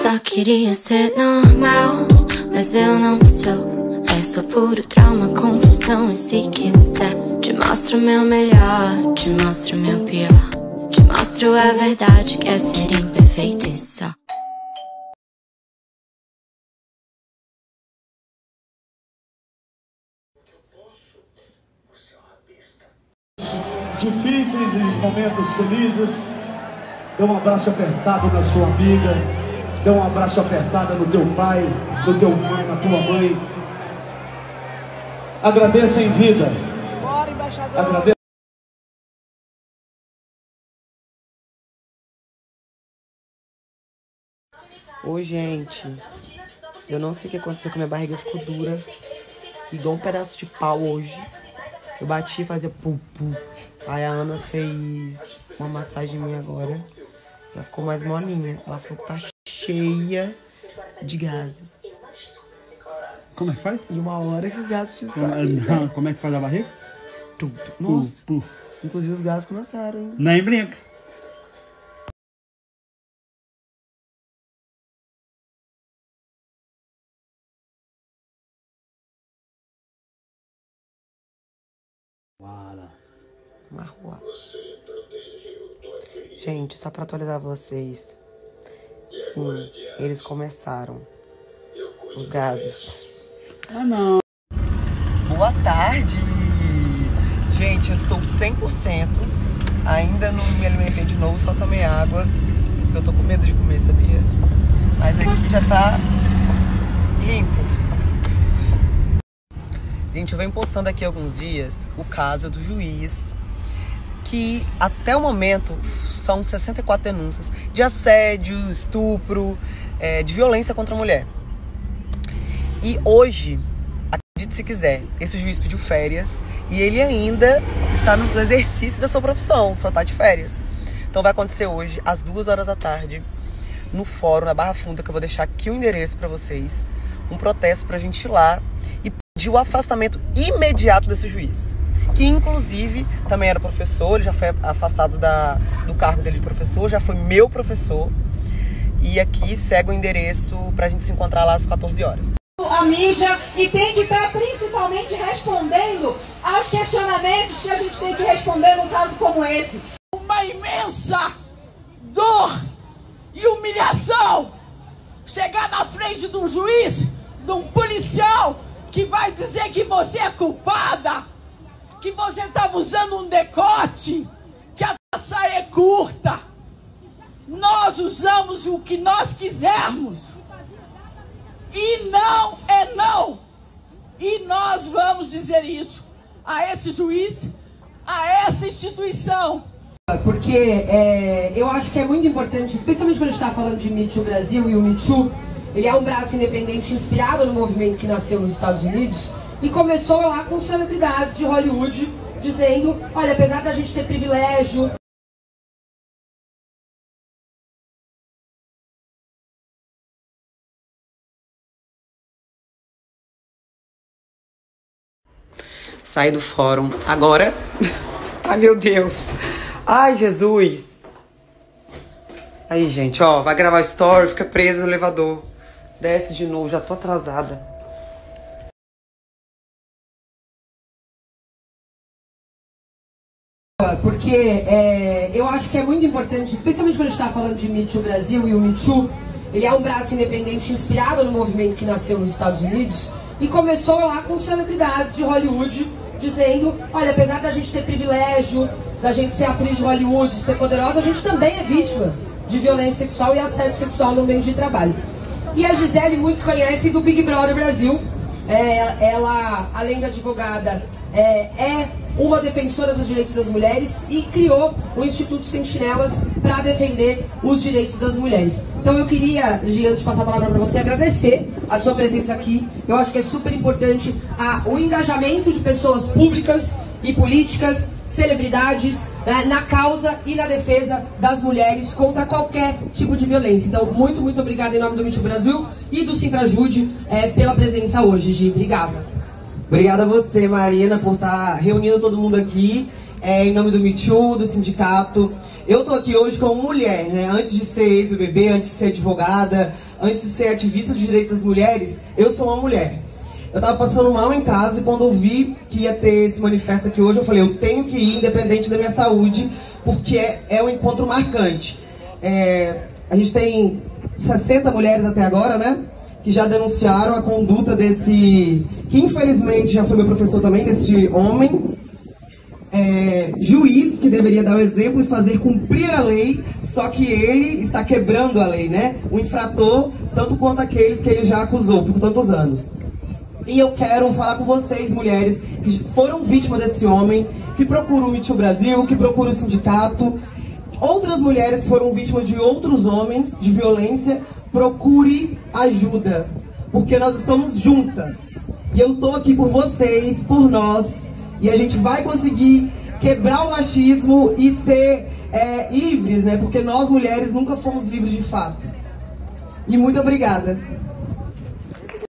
só queria ser normal, mas eu não sou. É só puro trauma, confusão. E se quiser, te mostro o meu melhor, te mostro o meu pior, te mostro a verdade que é ser imperfeito e só. Difíceis e os momentos felizes, dê um abraço apertado na sua amiga, dê um abraço apertado no teu pai, no teu pai, na tua mãe. Agradeça em vida. Bora, embaixador. Agradeça. Ô, gente, eu não sei o que aconteceu com a minha barriga, ficou dura, igual um pedaço de pau hoje. Eu bati e fazia pum-pum. Aí a Ana fez uma massagem minha agora. Já ficou mais molinha. Ela falou que tá cheia de gases. Como é que faz? E uma hora esses gases te saem. Como é que faz a barriga? Tudo. Nossa. Inclusive os gases começaram, hein? Nem brinca. Marrua. Gente, só pra atualizar vocês. Sim, eles começaram. Os gases. Ah, não. Boa tarde. Gente, eu estou 100%. Ainda não me alimentei de novo, só tomei água. Porque eu tô com medo de comer, sabia? Mas aqui já tá limpo. Gente, eu venho postando aqui há alguns dias o caso do juiz, que até o momento são 64 denúncias de assédio, estupro, de violência contra a mulher. E hoje, acredite se quiser, esse juiz pediu férias e ele ainda está no exercício da sua profissão, só está de férias. Então vai acontecer hoje, às 2 horas da tarde, no fórum, na Barra Funda, que eu vou deixar aqui o endereço para vocês, um protesto para a gente ir lá e pedir o afastamento imediato desse juiz, que inclusive também era professor, ele já foi afastado do cargo dele de professor, já foi meu professor, e aqui segue o endereço pra gente se encontrar lá às 14 horas. A mídia, e tem que estar principalmente respondendo aos questionamentos que a gente tem que responder num caso como esse. Uma imensa dor e humilhação chegar na frente de um juiz, de um policial que vai dizer que você é culpada, que você estava usando um decote, que a saia é curta. Nós usamos o que nós quisermos. E não é não. E nós vamos dizer isso a esse juiz, a essa instituição. Porque eu acho que é muito importante, especialmente quando a gente está falando de Me Too Brasil, e o Me Too, ele é um braço independente inspirado no movimento que nasceu nos Estados Unidos e começou lá com celebridades de Hollywood dizendo, olha, apesar da gente ter privilégio... Saí do fórum agora. Ai, meu Deus. Ai, Jesus. Aí, gente, ó, vai gravar story, fica presa no elevador. Desce de novo, já tô atrasada. Porque eu acho que é muito importante, especialmente quando a gente está falando de Me Too Brasil, e o Me Too, ele é um braço independente inspirado no movimento que nasceu nos Estados Unidos e começou lá com celebridades de Hollywood dizendo, olha, apesar da gente ter privilégio, da gente ser atriz de Hollywood, de ser poderosa, a gente também é vítima de violência sexual e assédio sexual no meio de trabalho. E a Gisele, muitos conhecem do Big Brother Brasil. Ela, além de advogada, é uma defensora dos direitos das mulheres e criou o Instituto Sentinelas para defender os direitos das mulheres. Então eu queria, Gi, antes de passar a palavra para você, agradecer a sua presença aqui. Eu acho que é super importante o engajamento de pessoas públicas e políticas, celebridades, na causa e na defesa das mulheres contra qualquer tipo de violência. Então, muito, muito obrigada em nome do Me Too Brasil e do Sintrajude pela presença hoje, Gi. Obrigada. Obrigada a você, Marina, por estar reunindo todo mundo aqui, em nome do Me Too, do sindicato. Eu tô aqui hoje como mulher, né? Antes de ser ex-BBB, antes de ser advogada, antes de ser ativista de direitos das mulheres, eu sou uma mulher. Eu tava passando mal em casa e quando eu vi que ia ter esse manifesto aqui hoje, eu falei, eu tenho que ir independente da minha saúde, porque é um encontro marcante. A gente tem 60 mulheres até agora, né? Que já denunciaram a conduta desse, que infelizmente já foi meu professor também, desse homem, juiz, que deveria dar o exemplo e fazer cumprir a lei, só que ele está quebrando a lei, né? O infrator, tanto quanto aqueles que ele já acusou por tantos anos. E eu quero falar com vocês, mulheres, que foram vítimas desse homem, que procuram o Me Too Brasil, que procuram o sindicato, outras mulheres que foram vítimas de outros homens, de violência, procure ajuda, porque nós estamos juntas. E eu tô aqui por vocês, por nós, e a gente vai conseguir quebrar o machismo e ser livres, né? Porque nós, mulheres, nunca fomos livres de fato. E muito obrigada.